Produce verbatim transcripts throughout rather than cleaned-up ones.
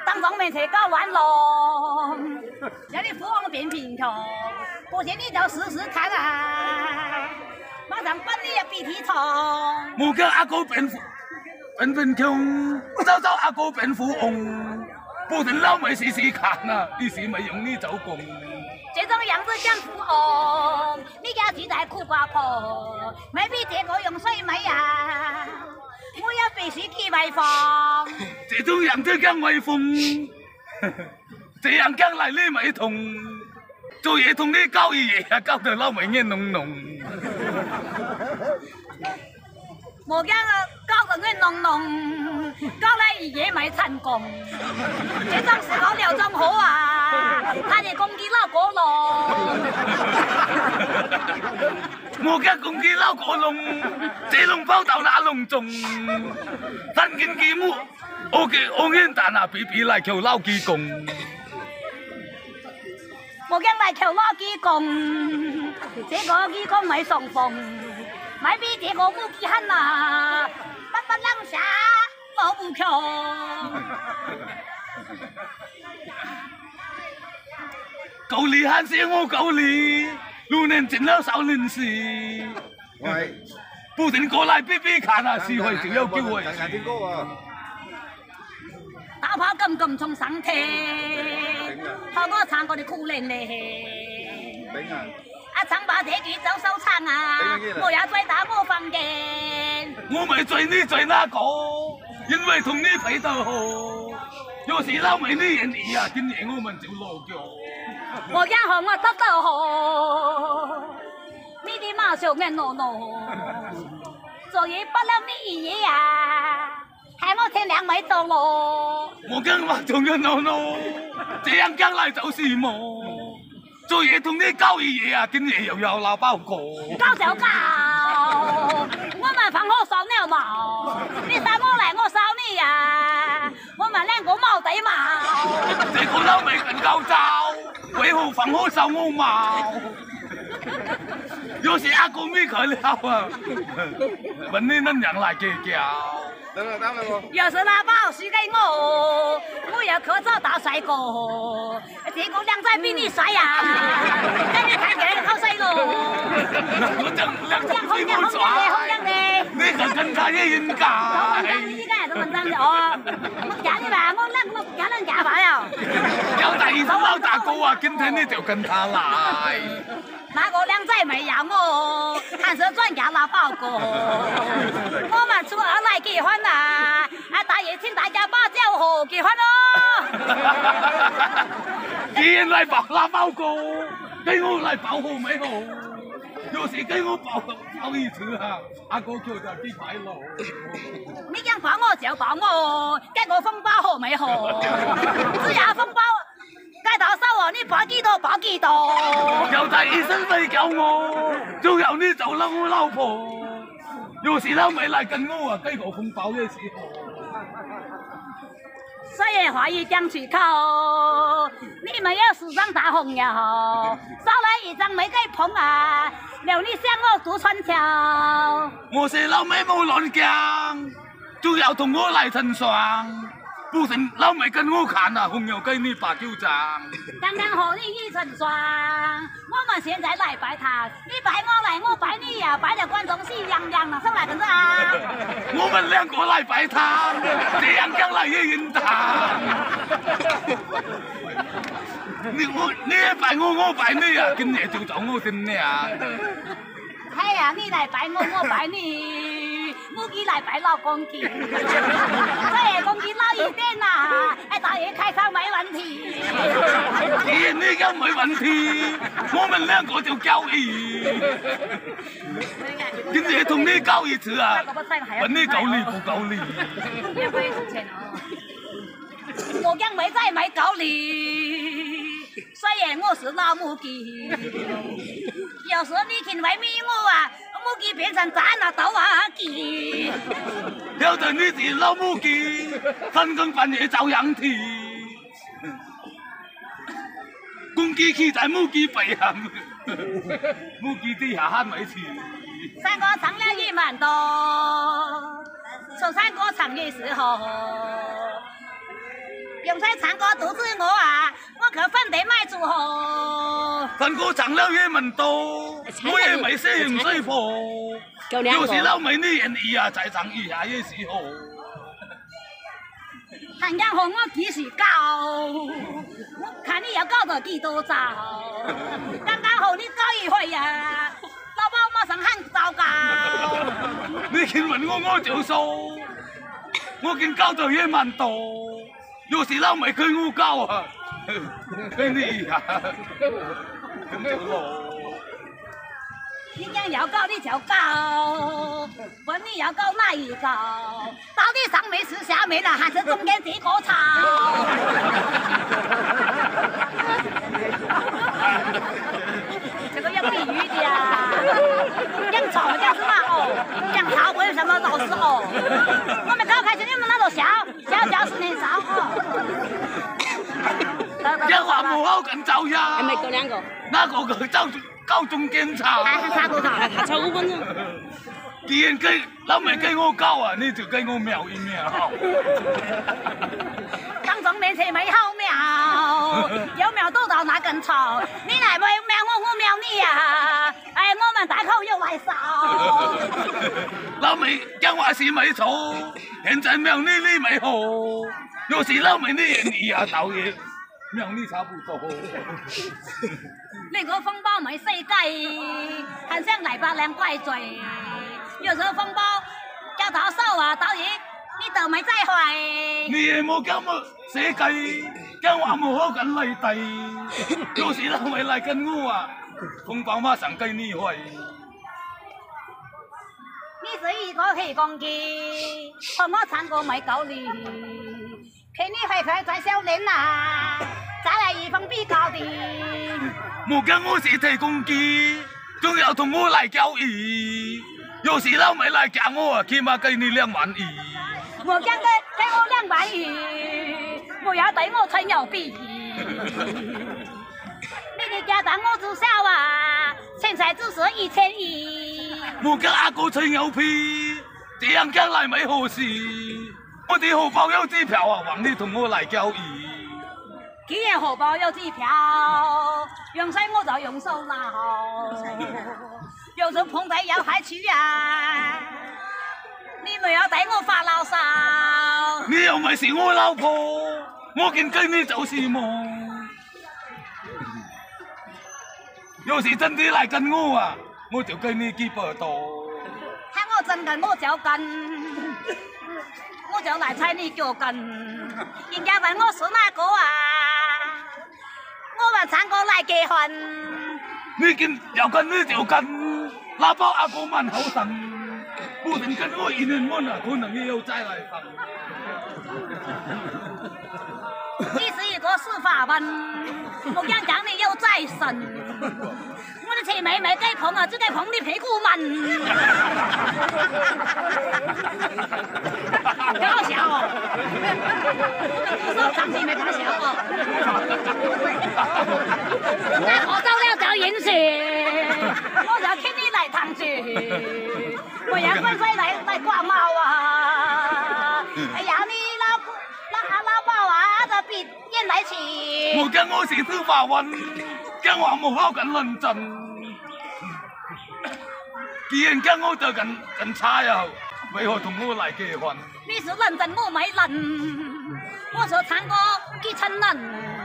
当中没车搞乱龙，叫你父王变贫穷，不信你就试试看啊！马上把你的鼻涕冲。 冇叫阿哥变富，变贫穷，找找阿哥变富翁，不信老妹试试看啊！你是没用你走工。 这种样子讲富翁，你家住在苦瓜坡，没比这个用水没呀？我要必须去外放。 这种样子讲威风，这样讲来你没痛，做嘢同你搞一夜啊，搞到老妹眼浓浓。 我讲啊，搞得眼浓浓，搞来一夜没成功。这种是搞了种好啊，他就攻击老哥咯。 我家公鸡老過籠，這籠包到那籠中，新見幾母，我嘅我眼蛋啊，比比來求撈雞公。 我講來求撈雞公，這個雞公咪送風，咪比這個母雞狠啊，不不啷下我不強。 夠你喊聲我夠你。六年進了少林寺， 喂， 不停過來比比看啊，是會就有機會。 大家聽歌啊！ 打跑咁咁重上天，學我唱我哋苦練咧。 頂啊！ 啊，唱把這句走手唱啊，我要追打我房間。 我咪追你追那個，因為同你配得好。要是老妹你願意啊，今夜我們就落腳。 我講好我得得好，你的馬上眼濃濃，昨夜不了你一夜呀，害我天亮沒走咯。 我講馬上眼濃濃，這樣講來就是夢。昨夜同你搞一夜啊，今夜又有鬧包過。 搞就搞，我們放好燒鳥毛，你殺我來我燒你呀，我們兩個冇對毛。 這個老妹更高招。為何放我燒我毛？要是阿哥咪佢了啊！問你恁樣來計較？ 等啦等啦我。 要是那包輸給我，我要去找大帥哥。這個靚仔比你帥呀，跟你睇起來好帥咯。 我真靚仔比我帥。好靚嘅， 你個跟他也應該。 好靚嘅，依家都問真哦。我假你吧，我靚我假撚假法呀。 有第二手撈大哥啊，今天你就跟他來。 那個靚仔沒要我，還是專家拿報告。我們初二來結婚啦，啊大爺請大家把酒喝結婚咯。 既然來報拿報告，給我來報好沒好？要是給我報報一次啊，阿哥叫就幾快樂。 你講報我就報我，給我封包好沒好？只要封包。該到手啊！你報幾多報幾多？ 有第二身費救我，仲有你做啦我老婆。要是老妹來跟我啊，給個紅包也是好。 所以話要講出口，你們要時裝大紅呀！少來一張沒給碰啊，留你向我做穿橋。 我是老妹冇亂講，仲要同我來成雙。不成老妹跟我看啊，紅油雞你把酒漲。 剛剛和你一成雙，我們現在來拜他，你拜我來，我拜你呀，拜得觀眾喜洋洋了，上來跟着啊！ 我們兩個來拜他，這樣將來也應當。你我你也拜我，我拜你啊，今夜就做我新娘。 係啊，你來拜我，我拜你。母雞來拜老公雞，這公雞老一點呐，哎，大爺開口沒問題。 既然你講沒問題，我們兩個就交易。今夜同你交一次啊，問你夠力不夠力？ 我講沒在沒夠力，雖然我是老母雞，有時你聽外面我啊。母雞變成炸那豆啊雞， 有陣你是老母雞，三更半夜照樣啼。公雞企在母雞背後，母雞底下喊沒氣。 三個唱了一萬多，說三個唱的時候， 用在唱歌独自我啊，我可分得卖主哦。 分哥唱了也មិន多，我也没些人水破。有时老美女人意啊，在唱一下也是好。 汉江红我几时搞？我看你要搞到几多招？刚刚好你搞一回呀，老鸨马上喊糟糕。 你肯问我我就說，我見搞到也蠻多，有時老美佢我搞啊，跟你啊，咁就咯。 你讲要搞你就搞，问你要搞哪一招？到底上面是下面了，还是中间这个槽？这个要比喻的呀，养草叫什么哦？养草为什么老是哦？我们搞开始你们那个笑，笑笑是年少哦。 一話冇好咁走呀， 係咪嗰兩個？ 那個佢走搞中間炒， 還還差多少？ 還差五分鐘。 既然跟老美跟我搞啊，你就跟我瞄一瞄。 當中面前沒好瞄，有瞄到到那根草，你來沒瞄我，我瞄你呀！哎，我們大口又來燒。 老美講話是沒錯，現在瞄你你沒好，有時老美你你啊倒嘢，瞄你差不多。 那個風暴沒世界，還想來把兩怪罪。有時候風暴叫到手啊，導演你都沒在懷。 你也冇咁麼世界，講話冇好緊嚟地，有時老美嚟跟我啊，風暴馬上跟你壞。 你是一個黑公雞，和我唱歌沒道理，看你會會在笑臉啊，再來一封比高的。 冇講我是提公雞，仲有同我嚟交易，有時老美嚟夾我啊，起碼給你兩萬二。 我講嘅給我兩萬二，不要對我吹牛逼。你的家當我知曉啊，現在只是一千一。 冇講阿哥吹牛屁，這樣講嚟沒好事。我哋荷包有支票啊，望你同我嚟交易。 既然荷包有支票，用水我就用手撈。有時碰到要害處啊，你沒有對我發牢騷。 你又咪是我老婆，我見跟你就是夢。有時真啲嚟跟我啊，我就跟你幾百多。 看我真跟我就跟，我就來猜你腳跟。人家問我是哪個啊？我們三個來結婚。 你見又跟你就跟，那包阿哥蠻好神，不能跟我一年半啊，可能也要再來分。 你是一個死法文，我講講你又再生。我的前妹妹該碰啊，只該碰你屁股門。搞笑哦！我們鼓手唱戲沒搞笑哦。那我走了就飲水，我就請你來燙住，我讓關西嚟嚟掛帽啊！哎呀，你老老阿老鸨啊，就別煙嚟前。 我講我是司法運，講話冇好緊論盡。既然講我就緊緊差呀，為何同我嚟結婚？ 你是認真我沒認，我說唱歌幾承認，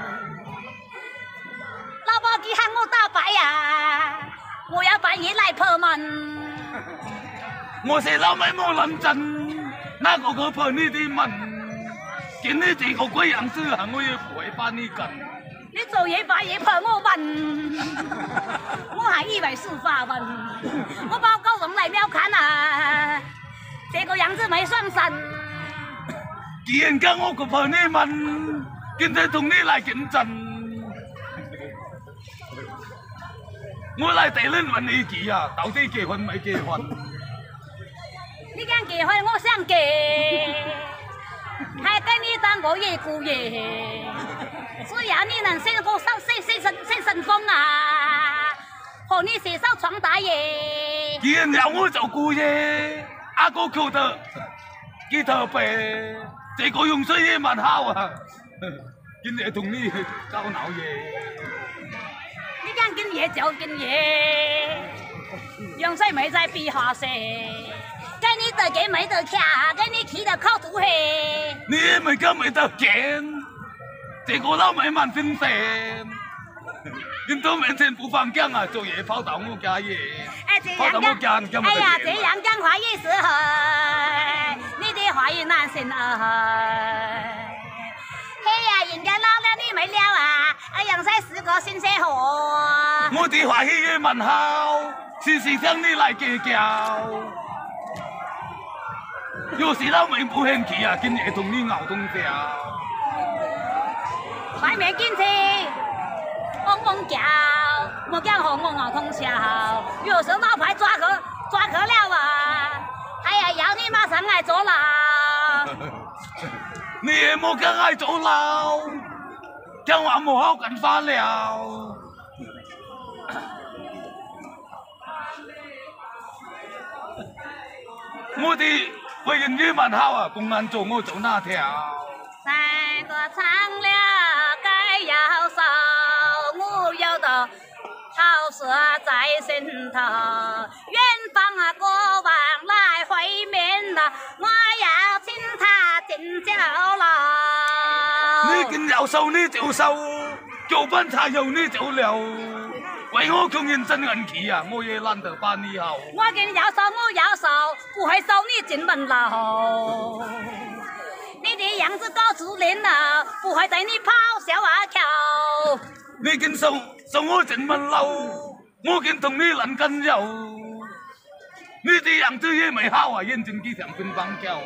老鸨幾喊我打敗呀，我要半夜來破門。 我是老妹冇認真，哪個個破你啲門？見你這個鬼樣子，我也不會把你跟。 你做嘢把嘢破我問，我還以為是法文，我報告人來瞄看啊，這個樣子沒上身。 既然講我個破你問，現在同你來競爭，我來第輪問你幾啊？到底結婚沒結婚？ 你講結婚，我想結，還跟你當過夜姑爺。只要你能先過上先先神先神風啊，和你攜手闖大爺。 既然有我做姑爺，阿哥覺得幾特別，這個用水也蠻好啊。 今夜同你交鬧嘢。 你讲今夜就今夜，杨水妹在比下蛇，给你得给没得卡，给你起的靠土黑。 你咪今咪得見，這個都咪萬分成。見到面前不放假啊，做嘢跑到我家嘢， 哎，这跑到样我家你今哎呀， 日这样讲话也是很，你的话语难信啊。嘿呀，人家老了你没了啊，哎，杨水是个新社会。 我哋話起嘅問候，時時向你嚟計較。有時都未冇興趣啊，今夜同你熬通宵。 外面見車，嗡嗡叫，我講和我熬通宵。有時老牌抓佢抓佢了啊！哎呀，要你馬上來坐牢。 你也冇梗係坐牢，將話冇好緊化了。我哋為人嘅問候啊，公安做我做那條。 三個長了該要守，我有道好事在心頭。遠方啊，國王來會面啦，我要請他進酒樓。 你見有數你就收，做班茶油你就留。為我窮人真銀氣啊，我也懶得把你好。 我見有手我有手，不會收你進門樓。你的樣子高自戀啊，不會對你咆哮啊跳。 你見送送我進門樓，我見同你撚緊油。你啲樣子也未好啊，眼睛幾條乒乓球。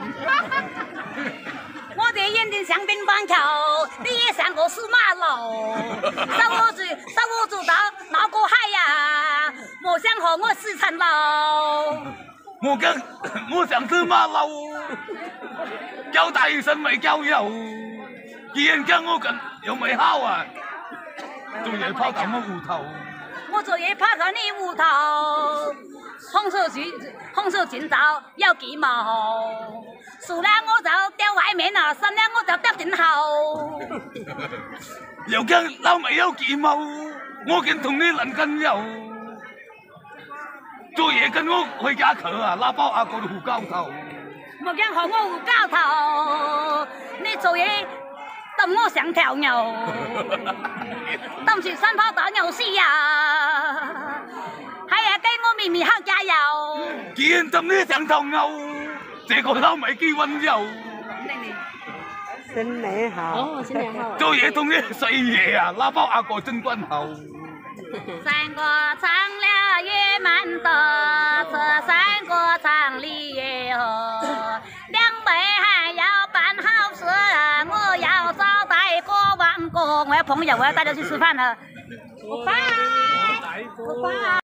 我的眼睛像乒乓球，你也像個司馬路。手握住手握住刀，鬧過海呀，莫想和我死纏牢。 我跟我想司馬路，交大身未交油，既然跟我跟又未好啊，做嘢拋到我戶頭。 我做嘢拋到你戶頭，紅手舉紅手今朝有幾毛，輸了我就掉外面啦，勝了我就掉進後。 又驚老味有幾毛，我見同你撚緊油，做嘢跟我去家佢啊，拉包阿個胡膠頭。 莫驚和我胡膠頭，你做嘢抌我像條牛，抌住三泡打牛屎呀！係啊，給我咪咪好加油。 既然抌你像頭牛，這個老味幾溫柔。 新年好。哦，新年好。 做嘢同你細爺啊，拉包阿個真君後。 三個長了也蠻多，這三個長里也好。兩位還要辦好事，我要招待國王國，我要朋友，我要帶他去吃飯了。拜拜。拜拜。